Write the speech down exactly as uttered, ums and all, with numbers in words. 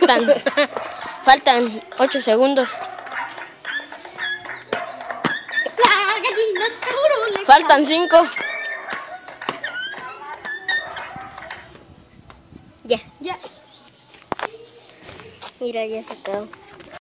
Faltan, faltan ocho segundos. La gallina toro le Faltan cinco. Ya. Ya. Mira, ya se acabó.